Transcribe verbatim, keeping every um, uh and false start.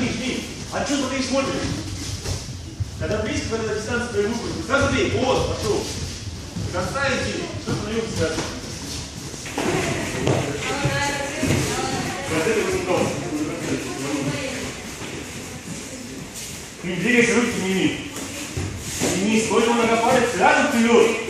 жми, жми. А что ты смотришь? Когда близко, когда на дистанции твоей руку, сразу бей. Вот, пошел. До конца иди. Что ты на нем скажешь? Не двигайся, руки сними. Сними, сколько многопалец, рядом вперед.